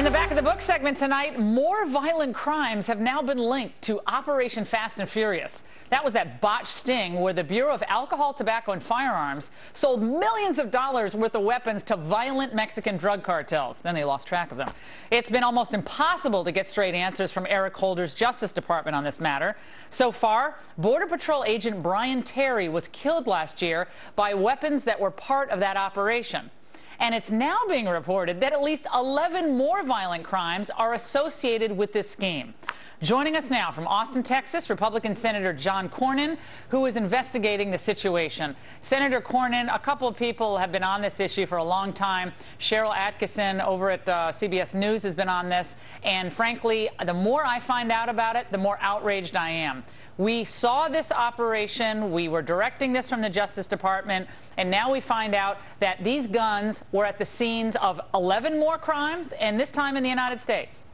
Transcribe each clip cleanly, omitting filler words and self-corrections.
In the Back of the Book segment tonight, more violent crimes have now been linked to Operation Fast and Furious. That was that botched sting where the Bureau of Alcohol, Tobacco, and Firearms sold millions of dollars worth of weapons to violent Mexican drug cartels. Then they lost track of them. It's been almost impossible to get straight answers from Eric Holder's Justice Department on this matter. So far, Border Patrol agent Brian Terry was killed last year by weapons that were part of that operation. And it's now being reported that at least 11 more violent crimes are associated with this scheme. Joining us now from Austin, Texas, Republican Senator John Cornyn, who is investigating the situation. Senator Cornyn, a couple of people have been on this issue for a long time. Cheryl Atkinson over at CBS News has been on this. And frankly, the more I find out about it, the more outraged I am. We saw this operation, we were directing this from the Justice Department, and now we find out that these guns were at the scenes of 11 more crimes, and this time in the United States.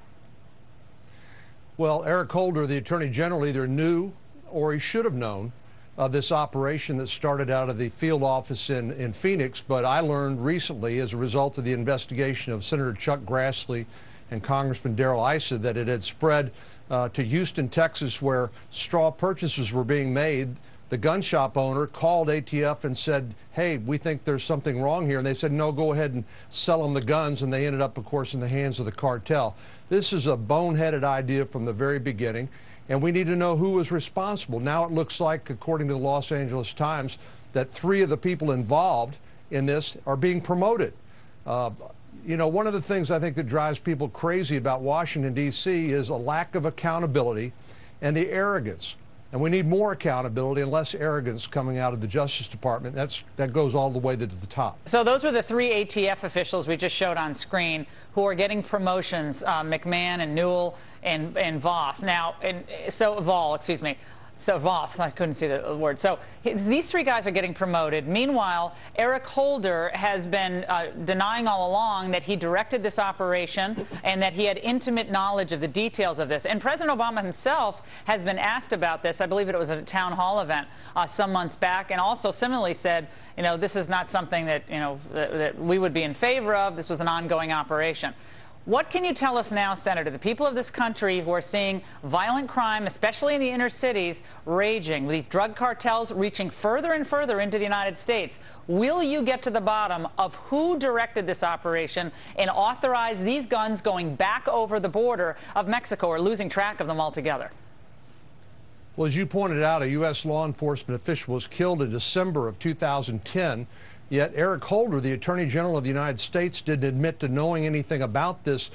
Well, Eric Holder, the Attorney General, either knew or he should have known of this operation that started out of the field office in Phoenix, but I learned recently as a result of the investigation of Senator Chuck Grassley and Congressman Darrell Issa that it had spread to Houston, Texas, where straw purchases were being made. The gun shop owner called ATF and said, hey, we think there's something wrong here. And they said, no, go ahead and sell them the guns. And they ended up, of course, in the hands of the cartel. This is a boneheaded idea from the very beginning, and we need to know who was responsible. Now it looks like, according to the Los Angeles Times, that 3 of the people involved in this are being promoted. You know, one of the things I think that drives people crazy about Washington, D.C. is a lack of accountability and the arrogance. And we need more accountability and less arrogance coming out of the Justice Department. That goes all the way to the top. So those were the 3 ATF officials we just showed on screen who are getting promotions, McMahon and Newell and Voth. Now, Vol, excuse me. So Voth, I couldn't see the word. So these 3 guys are getting promoted. Meanwhile, Eric Holder has been denying all along that he directed this operation and that he had intimate knowledge of the details of this. And President Obama himself has been asked about this. I believe it was at a town hall event some months back, and also similarly said, you know, this is not something that, you know, that we would be in favor of. This was an ongoing operation. What can you tell us now, Senator, the people of this country who are seeing violent crime, especially in the inner cities, raging, with these drug cartels reaching further and further into the United States? Will you get to the bottom of who directed this operation and authorize these guns going back over the border of Mexico, or losing track of them altogether? Well, as you pointed out, a U.S. law enforcement official was killed in December of 2010. Yet Eric Holder, the Attorney General of the United States, didn't admit to knowing anything about this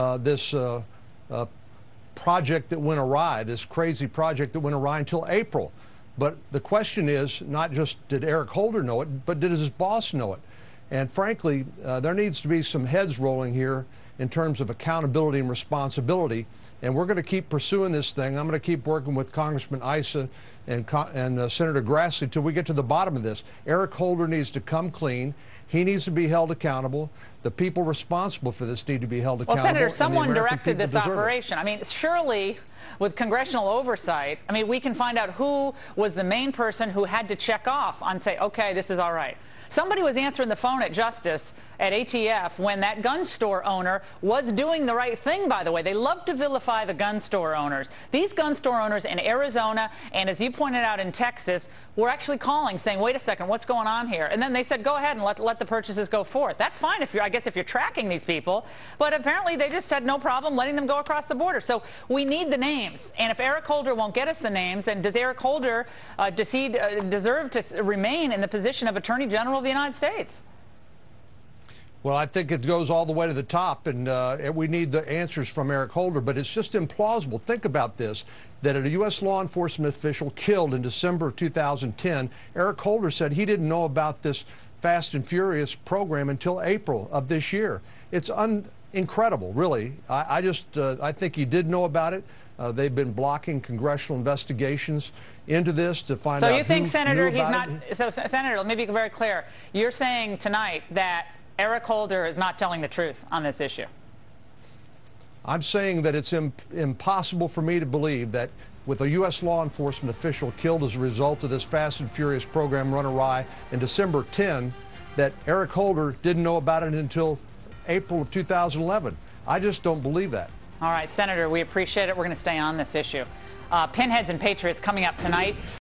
project that went awry, this crazy project that went awry, until April. But the question is, not just did Eric Holder know it, but did his boss know it? And frankly, there needs to be some heads rolling here in terms of accountability and responsibility. And we're going to keep pursuing this thing. I'm going to keep working with Congressman Issa and Senator Grassley till we get to the bottom of this. Eric Holder needs to come clean. He needs to be held accountable. The people responsible for this need to be held accountable. Well, Senator, someone directed this operation. I mean, surely with congressional oversight, I mean, we can find out who was the main person who had to check off on, say, okay, this is all right. Somebody was answering the phone at Justice, at ATF, when that gun store owner was doing the right thing, by the way. They love to vilify the gun store owners. These gun store owners in Arizona and, as you pointed out, in Texas, were actually calling, saying, wait a second, what's going on here? And then they said, go ahead and let the purchases go forth. That's fine, if you're, I guess, if you're tracking these people. But apparently they just had no problem letting them go across the border. So we need the names. And if Eric Holder won't get us the names, then does Eric Holder deserve to remain in the position of Attorney General of the United States? Well, I think it goes all the way to the top, and we need the answers from Eric Holder. But it's just implausible. Think about this, that a U.S. law enforcement official killed in December of 2010, Eric Holder said he didn't know about this Fast and Furious program until April of this year. It's incredible, really. I think he did know about it. They've been blocking congressional investigations into this to find out. So you think, Senator, he's not? So, Senator, let me be very clear. You're saying tonight that Eric Holder is not telling the truth on this issue. I'm saying that it's impossible for me to believe that with a U.S. law enforcement official killed as a result of this Fast and Furious program run awry in December 10, that Eric Holder didn't know about it until April of 2011. I just don't believe that. All right, Senator, we appreciate it. We're going to stay on this issue. Pinheads and Patriots coming up tonight.